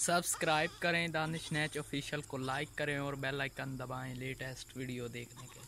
Subscribe करें दानिश नैच official को, लाइक करें और बेल आइकन दबाएं लेटेस्ट वीडियो देखने के लिए।